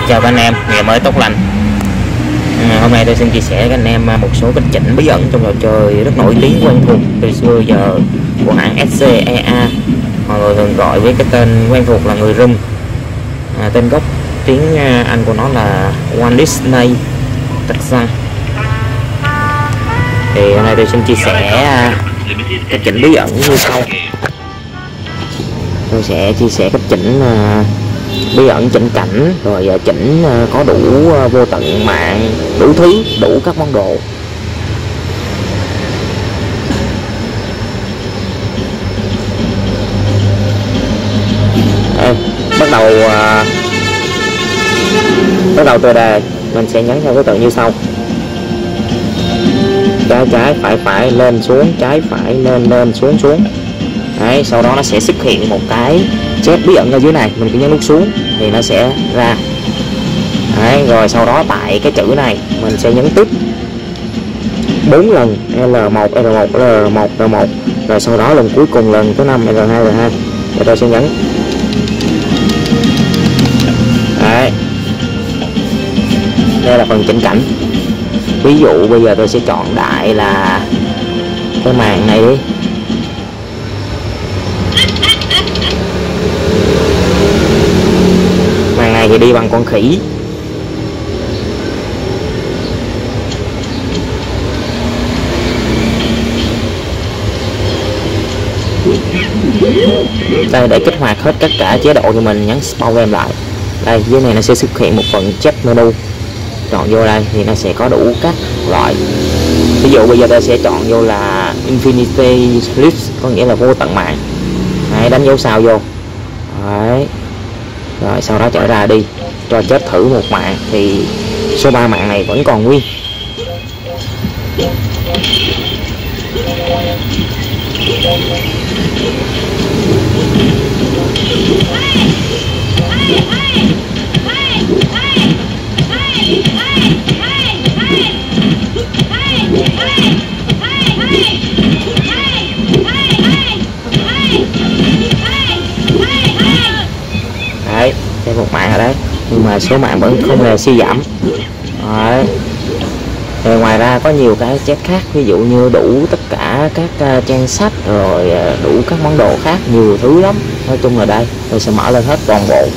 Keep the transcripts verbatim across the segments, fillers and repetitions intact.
Chào các anh em, ngày mới tốt lành. À, hôm nay tôi xin chia sẻ với các anh em một số cách chỉnh bí ẩn trong trò chơi rất nổi tiếng quen thuộc từ xưa giờ của hãng ét xê e a, mọi người thường gọi với cái tên quen thuộc là người Rum. À, tên gốc tiếng Anh của nó là Walt Disney Texan. Thì hôm nay tôi xin chia sẻ cách chỉnh bí ẩn như sau. Tôi sẽ chia sẻ cách chỉnh uh, bí ẩn, chỉnh cảnh, rồi uh, chỉnh uh, có đủ uh, vô tận mạng, đủ thứ, đủ các món đồ. À, bắt đầu uh, bắt đầu từ đây mình sẽ nhấn theo thứ tự như sau: trái trái phải phải lên xuống, trái phải lên lên xuống xuống. Đấy, sau đó nó sẽ xuất hiện một cái chép bí ẩn ở dưới này, mình cứ nhấn nút xuống thì nó sẽ ra. Đấy, rồi sau đó tại cái chữ này mình sẽ nhấn tiếp bốn lần L một R một R một R một, rồi sau đó lần cuối cùng lần thứ năm R hai R hai. Rồi tôi sẽ nhấn. Đấy, đây là phần chỉnh cảnh. Ví dụ bây giờ tôi sẽ chọn đại là cái màn này đi. Màn này thì đi bằng con khỉ. Đây, để kích hoạt hết tất cả chế độ thì mình nhấn Spawn Game lại. Đây, dưới này nó sẽ xuất hiện một phần check menu. Chọn vô đây thì nó sẽ có đủ các loại. Ví dụ bây giờ tôi sẽ chọn vô là Infinity List, có nghĩa là vô tận mạng. Đấy, đánh dấu sao vô. Đấy. Rồi sau đó trở ra đi, cho chết thử một mạng thì số ba mạng này vẫn còn nguyên. Đấy, thêm một mạng ở đấy, nhưng mà số mạng vẫn không hề suy giảm. Đấy. Rồi ngoài ra có nhiều cái chat khác, ví dụ như đủ tất cả các uh, trang sách, rồi uh, đủ các món đồ khác, nhiều thứ lắm. Nói chung là đây, tôi sẽ mở lên hết toàn bộ.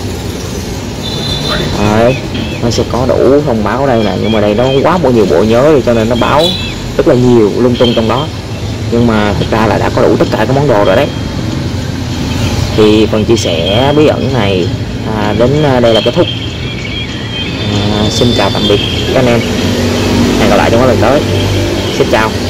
Đấy, nó sẽ có đủ thông báo đây nè, nhưng mà đây nó quá bộ nhiều bộ nhớ rồi cho nên nó báo rất là nhiều lung tung trong đó. Nhưng mà thực ra là đã có đủ tất cả các món đồ rồi đấy. Thì phần chia sẻ bí ẩn này à, đến đây là kết thúc. À, xin chào tạm biệt các anh em, hẹn gặp lại trong các lần tới. Xin chào.